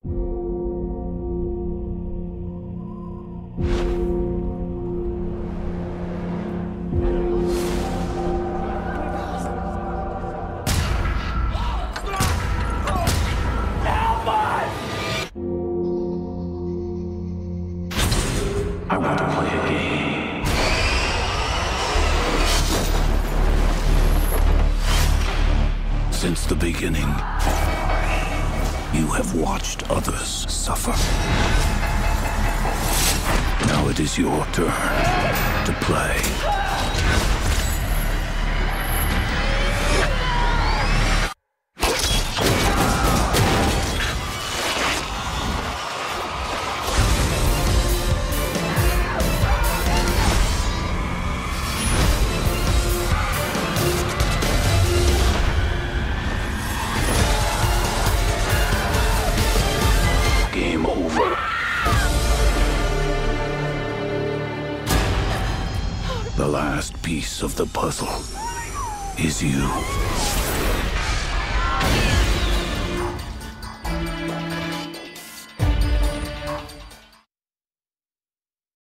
I want to play a game. Since the beginning, you have watched others suffer. Now it is your turn to play. Game over. The last piece of the puzzle is you.